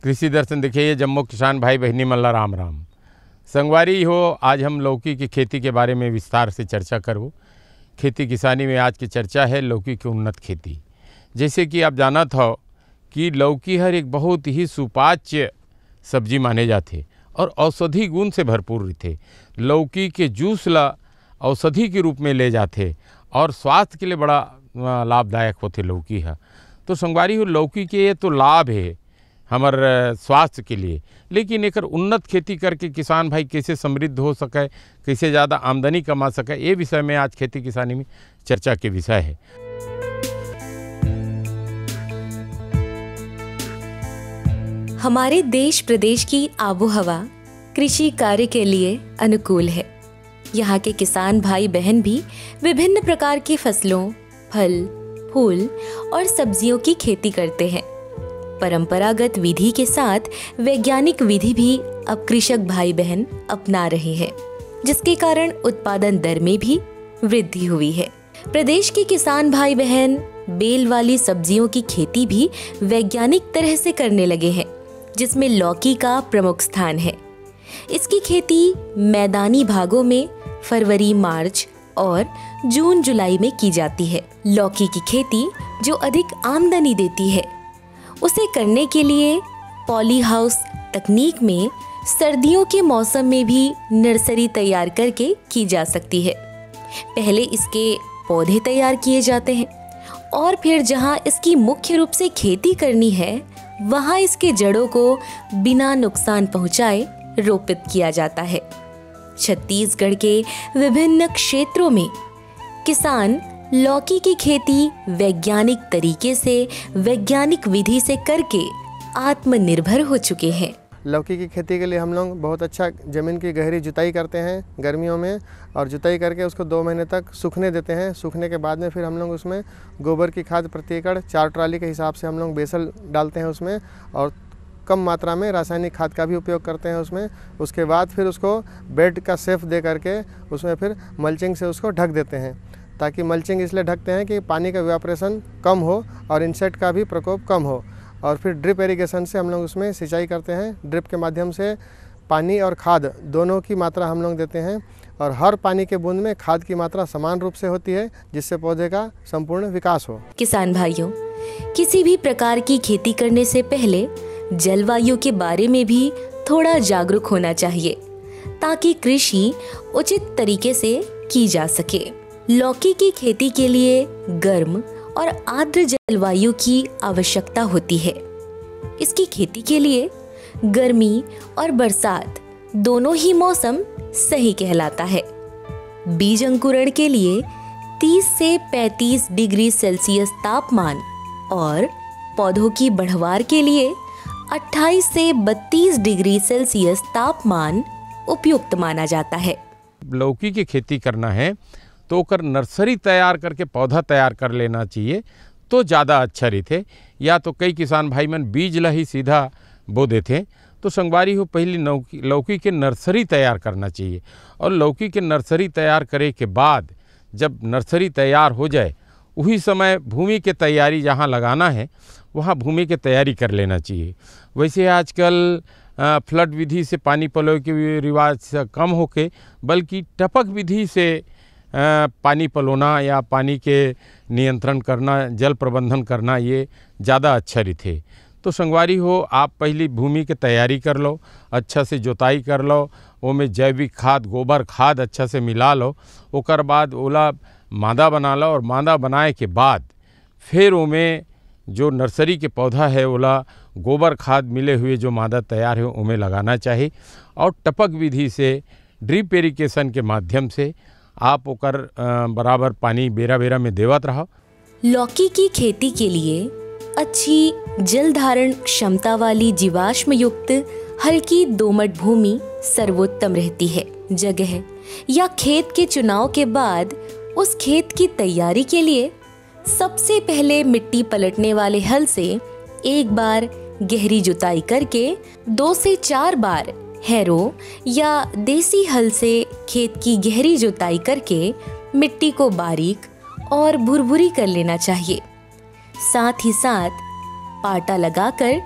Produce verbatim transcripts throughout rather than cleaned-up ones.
कृषि दर्शन देखिए जम्मू किसान भाई बहनी मल्ला राम राम। संगवारी हो, आज हम लौकी की खेती के बारे में विस्तार से चर्चा करूँ। खेती किसानी में आज की चर्चा है लौकी की उन्नत खेती। जैसे कि आप जानत हो कि लौकी हर एक बहुत ही सुपाच्य सब्जी माने जाते और औषधि गुण से भरपूर रहते। लौकी के जूस ला औषधि के रूप में ले जाते और स्वास्थ्य के लिए बड़ा लाभदायक होते लौकी है। तो संगवारी हो, लौकी के ये तो लाभ है हमार स्वास्थ्य के लिए, लेकिन एक उन्नत खेती करके किसान भाई कैसे समृद्ध हो सके, कैसे ज़्यादा आमदनी कमा सके, ये विषय में आज खेती किसानी में चर्चा के विषय है। हमारे देश प्रदेश की आबोहवा कृषि कार्य के लिए अनुकूल है। यहाँ के किसान भाई बहन भी विभिन्न प्रकार की फसलों, फल, फूल और सब्जियों की खेती करते हैं। परंपरागत विधि के साथ वैज्ञानिक विधि भी अब कृषक भाई बहन अपना रहे हैं, जिसके कारण उत्पादन दर में भी वृद्धि हुई है। प्रदेश के किसान भाई बहन बेल वाली सब्जियों की खेती भी वैज्ञानिक तरह से करने लगे हैं, जिसमें लौकी का प्रमुख स्थान है। इसकी खेती मैदानी भागों में फरवरी, मार्च और जून जुलाई में की जाती है। लौकी की खेती जो अधिक आमदनी देती है, उसे करने के लिए पॉली हाउस तकनीक में सर्दियों के मौसम में भी नर्सरी तैयार करके की जा सकती है। पहले इसके पौधे तैयार किए जाते हैं और फिर जहां इसकी मुख्य रूप से खेती करनी है, वहां इसके जड़ों को बिना नुकसान पहुंचाए रोपित किया जाता है। छत्तीसगढ़ के विभिन्न क्षेत्रों में किसान लौकी की खेती वैज्ञानिक तरीके से, वैज्ञानिक विधि से करके आत्मनिर्भर हो चुके हैं। लौकी की खेती के लिए हम लोग बहुत अच्छा ज़मीन की गहरी जुताई करते हैं गर्मियों में, और जुताई करके उसको दो महीने तक सूखने देते हैं। सूखने के बाद में फिर हम लोग उसमें गोबर की खाद प्रति एकड़ चार ट्राली के हिसाब से हम लोग बेसल डालते हैं उसमें, और कम मात्रा में रासायनिक खाद का भी उपयोग करते हैं उसमें। उसके बाद फिर उसको बेड का सेफ दे करके उसमें फिर मल्चिंग से उसको ढक देते हैं, ताकि मल्चिंग इसलिए ढकते हैं कि पानी का इवेपोरेशन कम हो और इंसेक्ट का भी प्रकोप कम हो। और फिर ड्रिप इरिगेशन से हम लोग उसमें सिंचाई करते हैं। ड्रिप के माध्यम से पानी और खाद दोनों की मात्रा हम लोग देते हैं, और हर पानी के बूंद में खाद की मात्रा समान रूप से होती है, जिससे पौधे का संपूर्ण विकास हो। किसान भाइयों, किसी भी प्रकार की खेती करने से पहले जलवायु के बारे में भी थोड़ा जागरूक होना चाहिए, ताकि कृषि उचित तरीके से की जा सके। लौकी की खेती के लिए गर्म और आर्द्र जलवायु की आवश्यकता होती है। इसकी खेती के लिए गर्मी और बरसात दोनों ही मौसम सही कहलाता है। बीज अंकुरण के लिए तीस से पैंतीस डिग्री सेल्सियस तापमान और पौधों की बढ़वार के लिए अट्ठाईस से बत्तीस डिग्री सेल्सियस तापमान उपयुक्त माना जाता है। लौकी की खेती करना है तो कर नर्सरी तैयार करके पौधा तैयार कर लेना चाहिए तो ज़्यादा अच्छा रहते। या तो कई किसान भाई मन बीज ला ही सीधा बो देते। तो संगवारी हो, पहली लौकी लौकी के नर्सरी तैयार करना चाहिए, और लौकी के नर्सरी तैयार करे के बाद जब नर्सरी तैयार हो जाए, उसी समय भूमि के तैयारी जहाँ लगाना है वहाँ भूमि के तैयारी कर लेना चाहिए। वैसे आजकल फ्लड विधि से पानी पलोए के रिवाज कम होके बल्कि टपक विधि से पानी पलोना या पानी के नियंत्रण करना, जल प्रबंधन करना, ये ज़्यादा अच्छा रहते। तो संगवारी हो, आप पहली भूमि के तैयारी कर लो, अच्छा से जोताई कर लो, वो में जैविक खाद, गोबर खाद अच्छा से मिला लो, ओकर बाद ओला मादा बना लो, और मादा बनाए के बाद फिर उमें जो नर्सरी के पौधा है ओला गोबर खाद मिले हुए जो मादा तैयार है उमें लगाना चाहिए। और टपक विधि से ड्रिप इरिगेशन के माध्यम से आप ओकर बराबर पानी बेरा बेरा में देवत रहो। लौकी की खेती के लिए अच्छी जल धारण क्षमता वाली जीवाश्म युक्त हल्की दोमट भूमि सर्वोत्तम रहती है। जगह या खेत के चुनाव के बाद उस खेत की तैयारी के लिए सबसे पहले मिट्टी पलटने वाले हल से एक बार गहरी जुताई करके दो से चार बार हैरो या देसी हल से खेत की गहरी जुताई करके मिट्टी को बारीक और भुरभुरी कर लेना चाहिए। साथ ही साथ पाटा लगाकर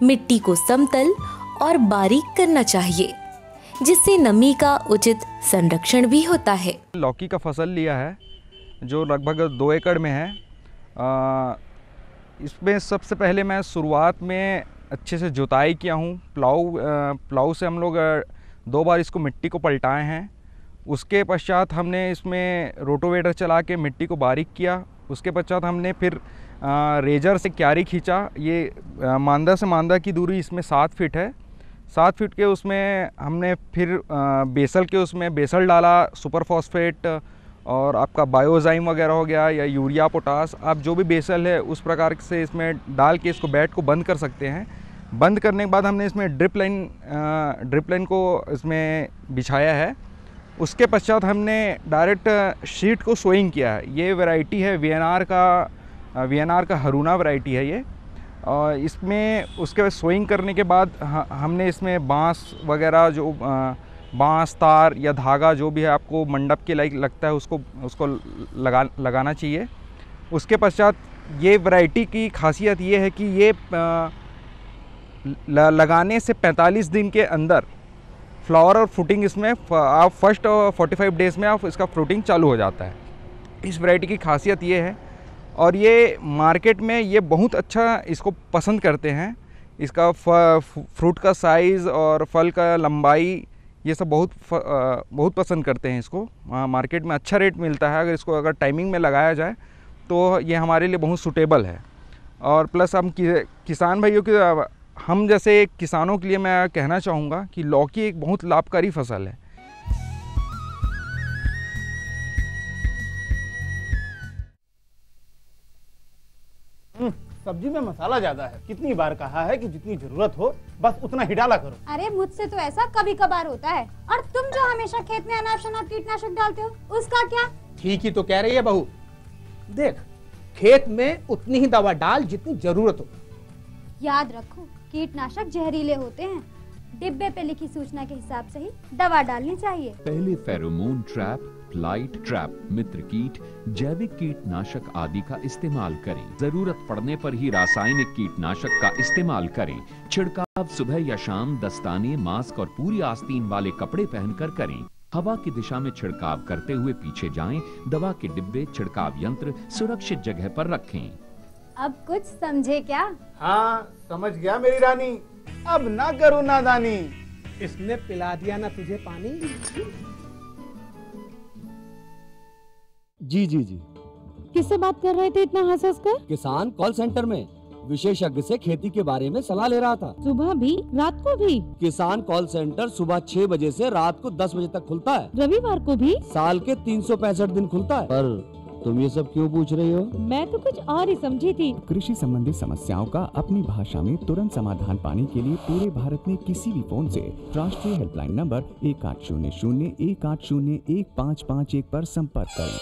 मिट्टी को समतल और बारीक करना चाहिए, जिससे नमी का उचित संरक्षण भी होता है। लौकी का फसल लिया है जो लगभग दो एकड़ में है। आ, इसमें सबसे पहले मैं शुरुआत में अच्छे से जुताई किया हूँ। प्लाऊ प्लाऊ से हम लोग दो बार इसको मिट्टी को पलटाए हैं। उसके पश्चात हमने इसमें रोटोवेटर चला के मिट्टी को बारीक किया। उसके पश्चात हमने फिर आ, रेजर से क्यारी खींचा। ये आ, मांदा से मांदा की दूरी इसमें सात फीट है। सात फीट के उसमें हमने फिर आ, बेसल के उसमें बेसल डाला, सुपर फॉस्फेट और आपका बायोजाइम वगैरह हो गया या यूरिया पोटास, आप जो भी बेसल है उस प्रकार से इसमें डाल के इसको बेड को बंद कर सकते हैं। बंद करने के बाद हमने इसमें ड्रिप लाइन ड्रिप लाइन को इसमें बिछाया है। उसके पश्चात हमने डायरेक्ट शीट को सोइंग किया है। ये वैरायटी है वी एन आर का वी एन आर का हरूना वैरायटी है ये। और इसमें उसके बाद सोइंग करने के बाद हमने इसमें बांस वगैरह जो बांस, तार या धागा जो भी है आपको मंडप के लायक लगता है उसको उसको लगा लगाना चाहिए। उसके पश्चात ये वैरायटी की खासियत ये है कि ये लगाने से पैंतालीस दिन के अंदर फ्लावर और फ्रूटिंग इसमें आप फर्स्ट पैंतालीस डेज़ में आप इसका फ्रूटिंग चालू हो जाता है। इस वैरायटी की खासियत ये है और ये मार्केट में ये बहुत अच्छा इसको पसंद करते हैं। इसका फ्रूट का साइज़ और फल का लंबाई ये सब बहुत बहुत पसंद करते हैं इसको। मार्केट में अच्छा रेट मिलता है। अगर इसको अगर टाइमिंग में लगाया जाए तो ये हमारे लिए बहुत सूटेबल है। और प्लस हम कि, किसान भाइयों के हम जैसे किसानों के लिए मैं कहना चाहूँगा कि लौकी एक बहुत लाभकारी फसल है। सब्जी में मसाला ज्यादा है। कितनी बार कहा है कि जितनी जरूरत हो बस उतना ही डाला करो। अरे मुझसे तो ऐसा कभी कभार होता है। और तुम जो हमेशा खेत में अनाप शनाप कीटनाशक डालते हो उसका क्या? ठीक ही तो कह रही है बहू। देख, खेत में उतनी ही दवा डाल जितनी जरूरत हो। याद रखो, कीटनाशक जहरीले होते हैं। डिब्बे पे लिखी सूचना के हिसाब से ही दवा डालनी चाहिए। पहले फेरोमोन ट्रैप, फ्लाइट ट्रैप, मित्र कीट, जैविक कीटनाशक आदि का इस्तेमाल करें। जरूरत पड़ने पर ही रासायनिक कीटनाशक का इस्तेमाल करें। छिड़काव सुबह या शाम दस्ताने, मास्क और पूरी आस्तीन वाले कपड़े पहनकर करें। हवा की दिशा में छिड़काव करते हुए पीछे जाएं। दवा के डिब्बे, छिड़काव यंत्र सुरक्षित जगह पर रखें। अब कुछ समझे क्या? हाँ, समझ गया मेरी रानी। अब ना करो नादानी। इसने पिला दिया ना तुझे पानी। जी जी जी। किससे बात कर रहे थे इतना हंस हंस कर? किसान कॉल सेंटर में विशेषज्ञ से खेती के बारे में सलाह ले रहा था। सुबह भी, रात को भी? किसान कॉल सेंटर सुबह छह बजे से रात को दस बजे तक खुलता है। रविवार को भी? साल के तीन सौ पैंसठ दिन खुलता है। पर तुम ये सब क्यों पूछ रही हो? मैं तो कुछ और ही समझी थी। कृषि संबंधी समस्याओं का अपनी भाषा में तुरंत समाधान पाने के लिए पूरे भारत में किसी भी फोन से राष्ट्रीय हेल्पलाइन नंबर एक आठ शून्य शून्य एक आठ शून्य एक पाँच पाँच एक पर संपर्क करें।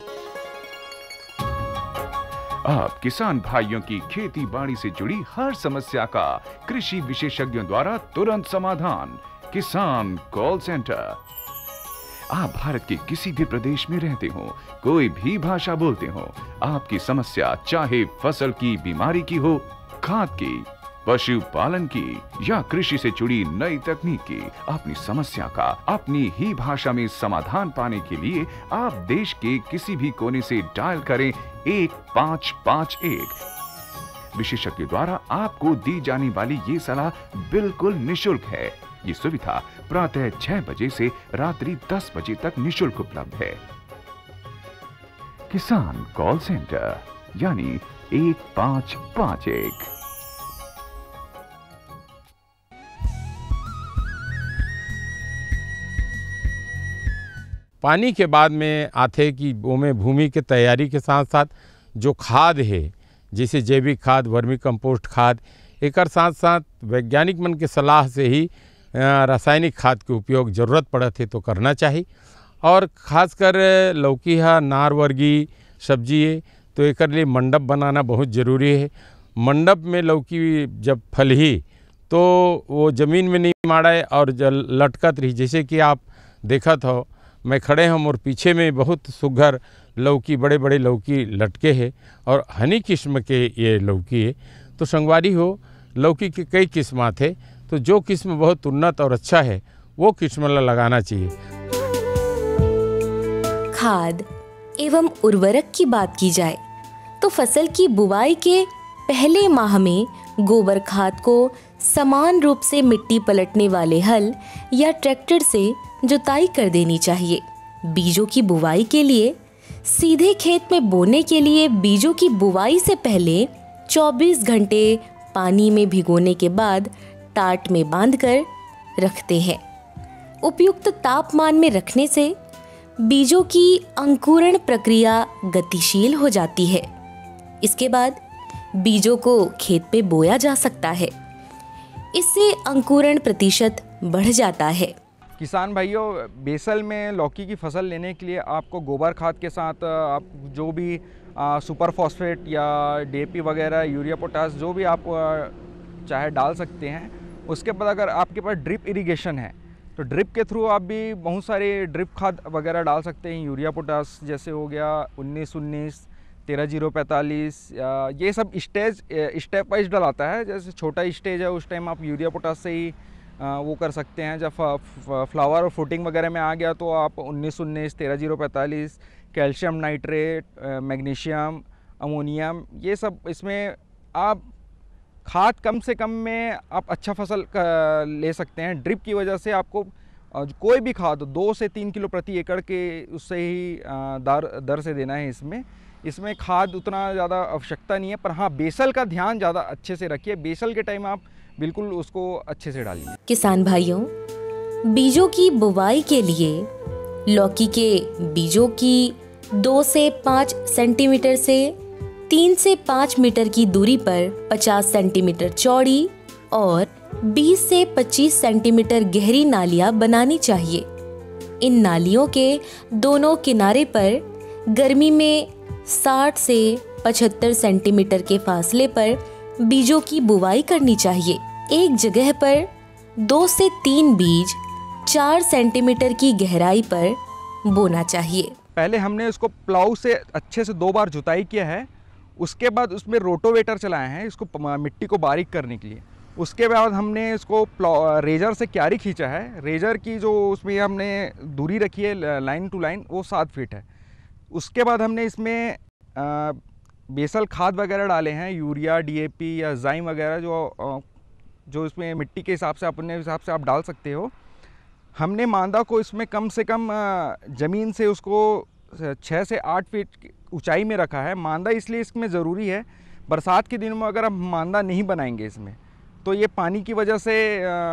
आप किसान भाइयों की खेती बाड़ी से जुड़ी हर समस्या का कृषि विशेषज्ञों द्वारा तुरंत समाधान। किसान कॉल सेंटर। आप भारत के किसी भी प्रदेश में रहते हो, कोई भी भाषा बोलते हो, आपकी समस्या चाहे फसल की बीमारी की हो, खाद की, पशुपालन की या कृषि से जुड़ी नई तकनीक की, अपनी समस्या का अपनी ही भाषा में समाधान पाने के लिए आप देश के किसी भी कोने से डायल करें एक पाँच पाँच एक। विशेषज्ञ द्वारा आपको दी जाने वाली ये सलाह बिल्कुल निशुल्क है। ये सुविधा प्रातः छह बजे से रात्रि दस बजे तक निशुल्क उपलब्ध है। किसान कॉल सेंटर यानी एक पाँच पाँच एक। पानी के बाद में आते कि वो में भूमि के तैयारी के साथ साथ जो खाद है, जैसे जैविक खाद, वर्मी कंपोस्ट खाद, एक साथ साथ वैज्ञानिक मन के सलाह से ही रासायनिक खाद के उपयोग ज़रूरत पड़त है तो करना चाहिए। और ख़ासकर लौकी है नार वर्गीय सब्जी है तो एक लिए मंडप बनाना बहुत ज़रूरी है। मंडप में लौकी जब फलही तो वो ज़मीन में नहीं माड़े और जल लटकत रही। जैसे कि आप देखत हो, मैं खड़े हम और पीछे में बहुत सुघर लौकी, बड़े बड़े लौकी लटके हैं और हनी किस्म के ये लौकी है। तो संगवारी हो, लौकी की कई किस्मात थे, तो जो किस्म बहुत उन्नत और अच्छा है वो किस्म लगाना चाहिए। खाद एवं उर्वरक की बात की जाए तो फसल की बुवाई के पहले माह में गोबर खाद को समान रूप से मिट्टी पलटने वाले हल या ट्रैक्टर से जुताई कर देनी चाहिए। बीजों की बुवाई के लिए सीधे खेत में बोने के लिए बीजों की बुवाई से पहले चौबीस घंटे पानी में भिगोने के बाद टाट में बांधकर रखते हैं। उपयुक्त तापमान में रखने से बीजों की अंकुरण प्रक्रिया गतिशील हो जाती है। इसके बाद बीजों को खेत पे बोया जा सकता है। इससे अंकुरण प्रतिशत बढ़ जाता है। किसान भाइयों, बेसल में लौकी की फसल लेने के लिए आपको गोबर खाद के साथ आप जो भी आ, सुपर फॉस्फेट या डीएपी वगैरह, यूरिया पोटास जो भी आप आ, चाहे डाल सकते हैं। उसके बाद अगर आपके पास ड्रिप इरिगेशन है तो ड्रिप के थ्रू आप भी बहुत सारे ड्रिप खाद वगैरह डाल सकते हैं। यूरिया पोटास जैसे हो गया उन्नीस उन्नीस, तेरह जीरो पैंतालीस, ये सब स्टेज स्टेप वाइज डलाता है। जैसे छोटा स्टेज है उस टाइम आप यूरिया पोटास से ही वो कर सकते हैं। जब फ्लावर और फ्रूटिंग वगैरह में आ गया तो आप उन्नीस उन्नीस, तेरह जीरो पैंतालीस, कैल्शियम नाइट्रेट, मैग्नीशियम, अमोनियम, ये सब इसमें आप खाद कम से कम में आप अच्छा फसल ले सकते हैं। ड्रिप की वजह से आपको कोई भी खाद दो से तीन किलो प्रति एकड़ के उससे ही दर दर से देना है। इसमें इसमें खाद उतना ज़्यादा आवश्यकता नहीं है, पर हाँ बेसल का ध्यान ज़्यादा अच्छे से रखिए। बेसल के टाइम आप बिल्कुल उसको अच्छे से डालिए। किसान भाइयों, बीजों की बुवाई के लिए लौकी के बीजों की दो से पाँच सेंटीमीटर से तीन से पाँच मीटर की दूरी पर पचास सेंटीमीटर चौड़ी और बीस से पच्चीस सेंटीमीटर गहरी नालियां बनानी चाहिए। इन नालियों के दोनों किनारे पर गर्मी में साठ से पचहत्तर सेंटीमीटर के फासले पर बीजों की बुवाई करनी चाहिए। एक जगह पर दो से तीन बीज चार सेंटीमीटर की गहराई पर बोना चाहिए। पहले हमने इसको प्लाऊ से अच्छे से दो बार जुताई किया है। उसके बाद उसमें रोटोवेटर चलाए हैं इसको मिट्टी को बारीक करने के लिए। उसके बाद हमने इसको रेजर से क्यारी खींचा है। रेजर की जो उसमें हमने दूरी रखी है लाइन टू लाइन वो सात फीट है। उसके बाद हमने इसमें आ, बेसल खाद वगैरह डाले हैं, यूरिया, डीएपी या जाइम वगैरह जो जो इसमें मिट्टी के हिसाब से अपने हिसाब से आप डाल सकते हो। हमने मांदा को इसमें कम से कम ज़मीन से उसको छः से आठ फीट ऊंचाई में रखा है। मांदा इसलिए इसमें ज़रूरी है, बरसात के दिनों में अगर हम मांदा नहीं बनाएंगे इसमें तो ये पानी की वजह से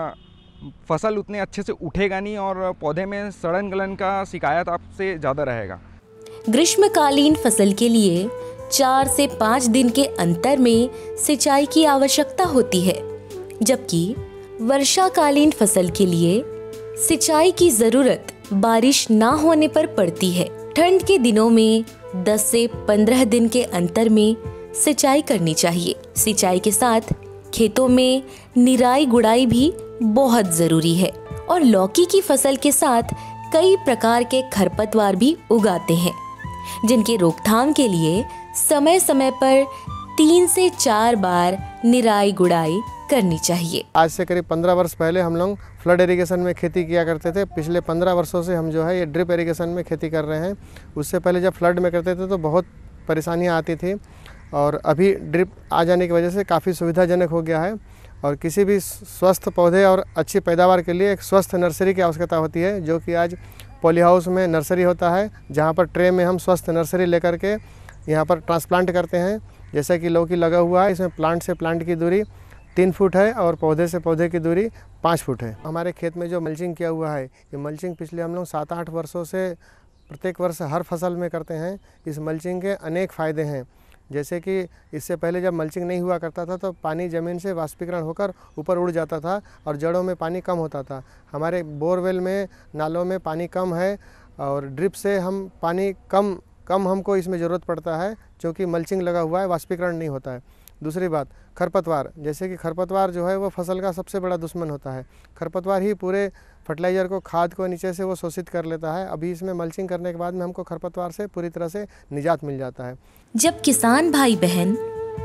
फसल उतने अच्छे से उठेगा नहीं और पौधे में सड़न गलन का शिकायत आपसे ज़्यादा रहेगा। ग्रीष्मकालीन फसल के लिए चार से पाँच दिन के अंतर में सिंचाई की आवश्यकता होती है, जबकि वर्षाकालीन फसल के लिए सिंचाई की जरूरत बारिश ना होने पर पड़ती है। ठंड के दिनों में दस से पंद्रह दिन के अंतर में सिंचाई करनी चाहिए। सिंचाई के साथ खेतों में निराई गुड़ाई भी बहुत जरूरी है और लौकी की फसल के साथ कई प्रकार के खरपतवार भी उगाते हैं, जिनके रोकथाम के लिए समय समय पर तीन से चार बार निराई गुड़ाई करनी चाहिए। आज से करीब पंद्रह वर्ष पहले हम लोग फ्लड इरिगेशन में खेती किया करते थे। पिछले पंद्रह वर्षों से हम जो है ये ड्रिप इरिगेशन में खेती कर रहे हैं। उससे पहले जब फ्लड में करते थे तो बहुत परेशानियां आती थी और अभी ड्रिप आ जाने की वजह से काफ़ी सुविधाजनक हो गया है। और किसी भी स्वस्थ पौधे और अच्छी पैदावार के लिए एक स्वस्थ नर्सरी की आवश्यकता होती है, जो कि आज पॉली हाउस में नर्सरी होता है, जहाँ पर ट्रे में हम स्वस्थ नर्सरी लेकर के यहाँ पर ट्रांसप्लांट करते हैं। जैसे कि लौकी लगा हुआ है, इसमें प्लांट से प्लांट की दूरी तीन फुट है और पौधे से पौधे की दूरी पाँच फुट है। हमारे खेत में जो मल्चिंग किया हुआ है, ये मल्चिंग पिछले हम लोग सात आठ वर्षों से प्रत्येक वर्ष हर फसल में करते हैं। इस मल्चिंग के अनेक फ़ायदे हैं, जैसे कि इससे पहले जब मल्चिंग नहीं हुआ करता था तो पानी ज़मीन से वाष्पीकरण होकर ऊपर उड़ जाता था और जड़ों में पानी कम होता था। हमारे बोरवेल में, नालों में पानी कम है और ड्रिप से हम पानी कम कम हमको इसमें ज़रूरत पड़ता है, क्योंकि मल्चिंग लगा हुआ है, वाष्पीकरण नहीं होता है। दूसरी बात, खरपतवार, जैसे कि खरपतवार जो है वो फसल का सबसे बड़ा दुश्मन होता है। खरपतवार ही पूरे फर्टिलाइज़र को, खाद को नीचे से वो शोषित कर लेता है। अभी इसमें मल्चिंग करने के बाद में हमको खरपतवार से पूरी तरह से निजात मिल जाता है। जब किसान भाई बहन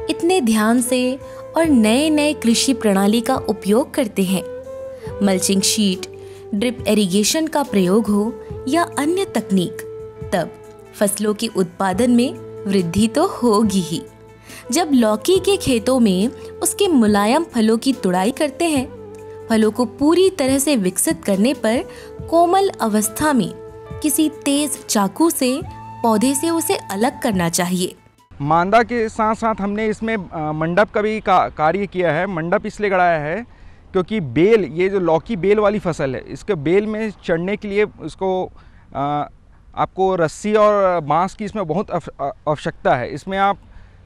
इतने ध्यान से और नए नए कृषि प्रणाली का उपयोग करते हैं, मल्चिंग शीट, ड्रिप इरिगेशन का प्रयोग हो या अन्य तकनीक, तब फसलों के उत्पादन में वृद्धि तो होगी ही। जब लौकी के खेतों में उसके मुलायम फलों की तुड़ाई करते हैं, फलों को पूरी तरह से विकसित करने पर कोमल अवस्था में किसी तेज चाकू से पौधे से उसे अलग करना चाहिए। मांदा के साथ साथ हमने इसमें मंडप का भी का, कार्य किया है। मंडप इसलिए गड़ाया है क्योंकि बेल, ये जो लौकी बेल वाली फसल है, इसके बेल में चढ़ने के लिए इसको आ, आपको रस्सी और बांस की इसमें बहुत आवश्यकता है। इसमें आप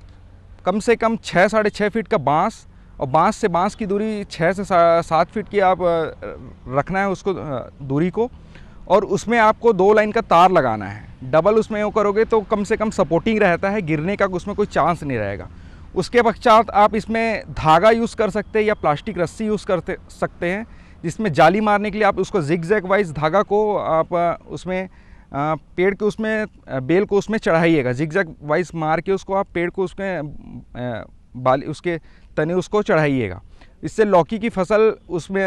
कम से कम छः साढ़े छः फीट का बांस और बांस से बांस की दूरी छः से सात फीट की आप रखना है उसको दूरी को, और उसमें आपको दो लाइन का तार लगाना है। डबल उसमें वो करोगे तो कम से कम सपोर्टिंग रहता है, गिरने का उसमें कोई चांस नहीं रहेगा। उसके पश्चात आप इसमें धागा यूज़ कर सकते हैं या प्लास्टिक रस्सी यूज़ कर सकते हैं, जिसमें जाली मारने के लिए आप उसको जिग जैग वाइज धागा को आप उसमें पेड़ के उसमें बेल को उसमें चढ़ाइएगा। जिग जैग वाइज मार के उसको आप पेड़ को उसमें बाली उसके तने उसको चढ़ाइएगा। इससे लौकी की फसल उसमें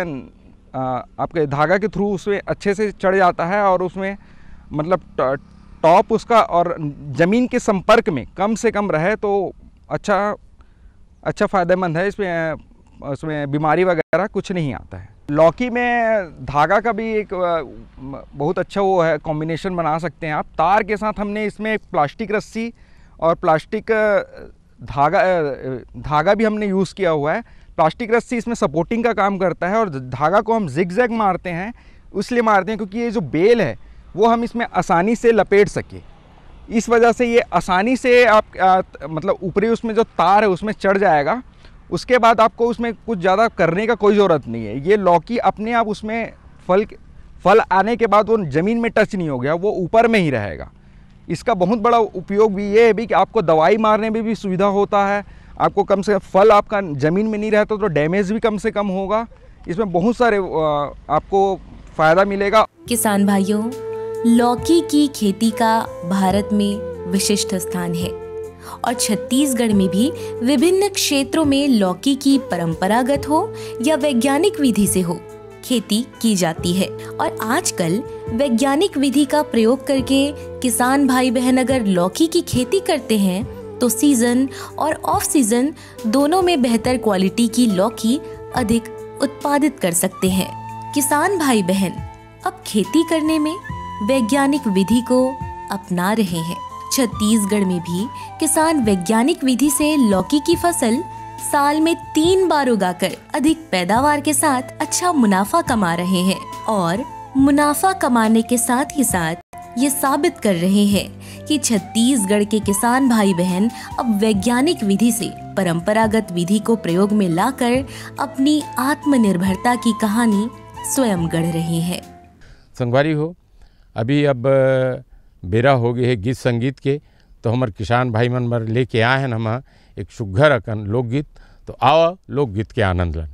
आपके धागा के थ्रू उसमें अच्छे से चढ़ जाता है और उसमें मतलब टॉप उसका और ज़मीन के संपर्क में कम से कम रहे तो अच्छा अच्छा फ़ायदेमंद है। इसमें उसमें बीमारी वगैरह कुछ नहीं आता है। लौकी में धागा का भी एक बहुत अच्छा वो है, कॉम्बिनेशन बना सकते हैं आप। तार के साथ हमने इसमें प्लास्टिक रस्सी और प्लास्टिक धागा धागा भी हमने यूज़ किया हुआ है। प्लास्टिक रस्सी इसमें सपोर्टिंग का काम करता है और धागा को हम जिग जैग मारते हैं, इसलिए मारते हैं क्योंकि ये जो बेल है वो हम इसमें आसानी से लपेट सके। इस वजह से ये आसानी से आप आ, मतलब ऊपरी उसमें जो तार है उसमें चढ़ जाएगा। उसके बाद आपको उसमें कुछ ज़्यादा करने का कोई ज़रूरत नहीं है। ये लौकी अपने आप उसमें फल फल आने के बाद वो ज़मीन में टच नहीं हो गया, वो ऊपर में ही रहेगा। इसका बहुत बड़ा उपयोग भी ये है भी कि आपको दवाई मारने में भी सुविधा होता है। आपको कम से कम फल आपका ज़मीन में नहीं रहता तो डैमेज भी कम से कम होगा। इसमें बहुत सारे आपको फ़ायदा मिलेगा। किसान भाइयों, लौकी की खेती का भारत में विशिष्ट स्थान है और छत्तीसगढ़ में भी विभिन्न क्षेत्रों में लौकी की परंपरागत हो या वैज्ञानिक विधि से हो खेती की जाती है। और आजकल वैज्ञानिक विधि का प्रयोग करके किसान भाई बहन अगर लौकी की खेती करते हैं तो सीजन और ऑफ सीजन दोनों में बेहतर क्वालिटी की लौकी अधिक उत्पादित कर सकते हैं। किसान भाई बहन अब खेती करने में वैज्ञानिक विधि को अपना रहे हैं। छत्तीसगढ़ में भी किसान वैज्ञानिक विधि से लौकी की फसल साल में तीन बार उगाकर अधिक पैदावार के साथ अच्छा मुनाफा कमा रहे हैं और मुनाफा कमाने के साथ ही साथ ये साबित कर रहे हैं कि छत्तीसगढ़ के किसान भाई बहन अब वैज्ञानिक विधि से परंपरागत विधि को प्रयोग में लाकर अपनी आत्मनिर्भरता की कहानी स्वयं गढ़ रहे हैं। संगवारी हो, अभी अब बेरा हो गए है गीत संगीत के, तो हमारे किसान भाई मन मर लेके आए हैं हम एक सुघर अकन लोकगीत। तो आओ लोकगीत के आनंद लन।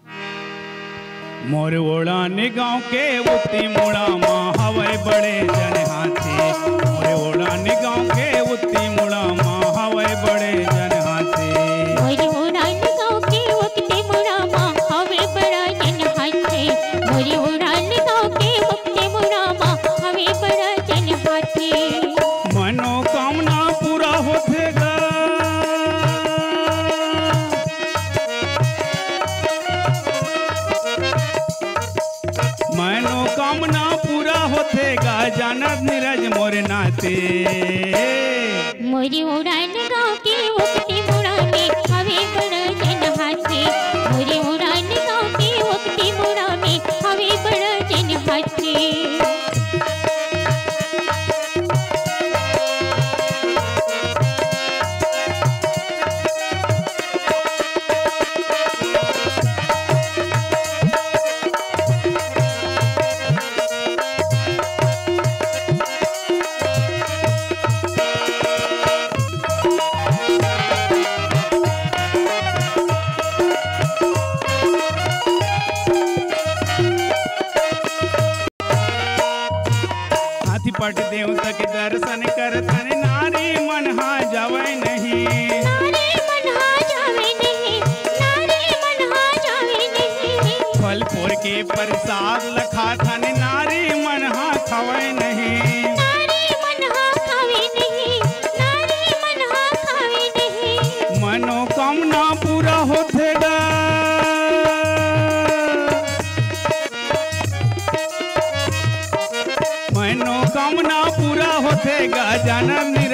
मोर ओढ़ाने गाँव के उती मुड़ा माँ हवाई बड़े जन हाथी। मोर ओढ़ाने गाँव के उती मुड़ा माँ हवाई बड़े जन हाथी। मोर ओढ़ाने गाँव के उती मुड़ा माँ हवाई बड़ा जन हाथी। मोर ओढ़ाने गाँव के उती मुड़ा माँ हवाई बड़ा जन हाथी। मनोकामना पूरा होतेगा, मनोकामना पूरा होतेगा जानत नीरज मोर नाते। मोरी उड़ान गाँव के उकती मुड़ा में हवे बड़ा जन हाथी। मोरी उड़ान गाँव के उकती मुड़ा में हवे बड़ा जन हाथी। पट देवता के दर्शन करतन नारी मन हा जावे नहीं। नारी मन हा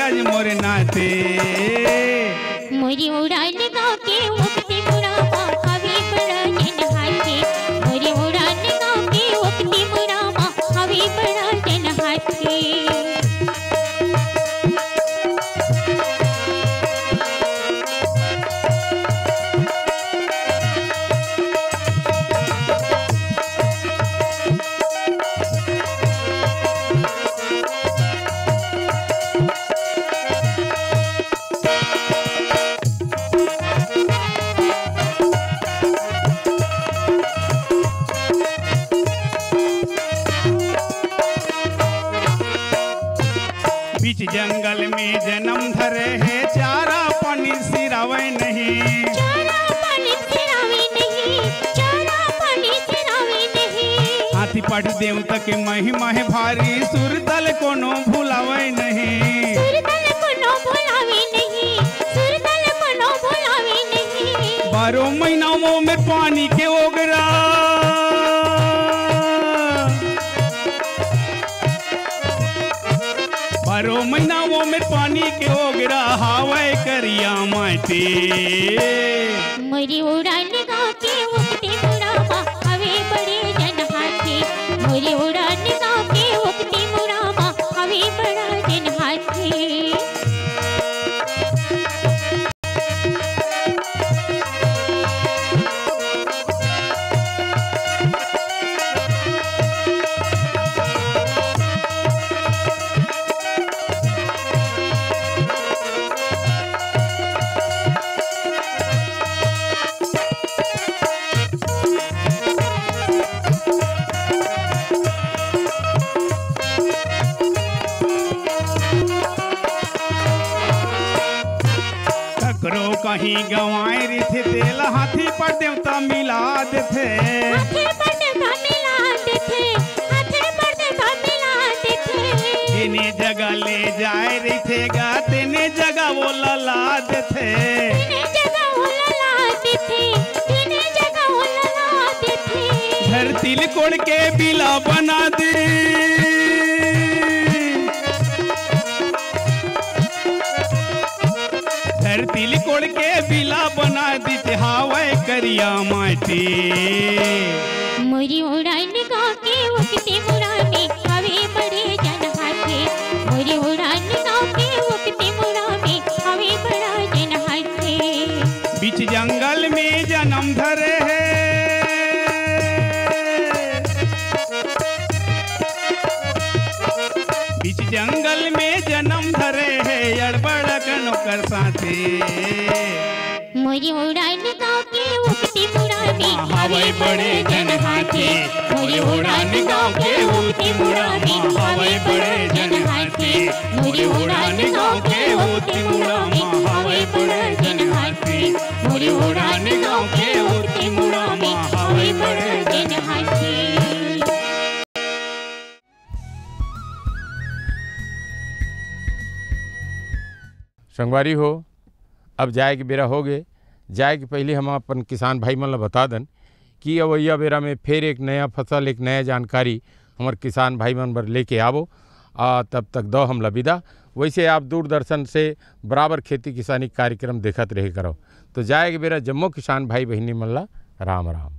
सूरज मोरे नाते। मोरी उड़ान गाँव के उगती मुड़ामा हवे बड़ा जन हाथे। मोरी उड़ान गाँव के उगती मुड़ामा हवे बड़ा जन हाथे। बीच जंगल में जन्म धरे है चारा पानी सिरावे नहीं। चारा पानी सिरावे नहीं, चारा पानी सिरावे नहीं। हाथी पाठ देवता के महिमा है भारी सुरदल कोनो भुलावे नहीं। सुरदल कोनो भुलावे नहीं, सुरदल कोनो भुलावे नहीं। बारह महीनाओं में पानी के ओगरा बारह महीनाओं में पानी के ओगरा हावे करिया माटी। मोरी उड़ान गाँव के उगती मुड़ामा हवे बड़े जन हाथे। मोरी उड़ान गाँव के उगती मुड़ामा हवे बड़ा जन हाथे। ककरो कहीं गवाए थे तेल हाथी पर देवता मिला देते। हाथे पर देवता मिला देते, हाथे पर देवता मिला देते। तेने जगह ले जाए रही थे गा तेने जगह वो लला देते। तेने जगह वो लला देते, तेने जगह वो लला देते। धरती कोड़ के बिला बना दे। धरती कोड़ के बिला बना दी हावे करिया माटी। मोरी उड़ान गाँव के उगती मुड़ामे हवे बड़े जन हाथे। मोरी उड़ान गाँव के उगती मुड़ामे हवे बड़ा जन हाथे। बीच जंगल में जन्म धरे है बीच जंगल में जन्म धरे है अड़बड़ नौकर साथे। मोरी उड़ान गाँव के उगती मुड़ामे हवे बड़े जन हाथे। मोरी उड़ान गाँव के उगती मुड़ामे हवे बड़े जन हाथे। मोरी उड़ान गाँव के उगती मुड़ामे हवे बड़े जन हाथे। मोरी उड़ान गाँव के उगती मुड़ामे हवे बड़े जन हाथे। संगवारी हो अब जाए के बेरा हो गए। जाए के पहले हम अपन किसान भाई मन ला बता दन कि अवैया बेरा में फिर एक नया फसल एक नया जानकारी हमार किसान भाई मन बर लेके आवो। आ तब तक दो हम ला विदा। वैसे आप दूरदर्शन से बराबर खेती किसानी कार्यक्रम देखत रहे करो। तो जाए के बेरा जम्मो किसान भाई बहनी मन ला राम राम।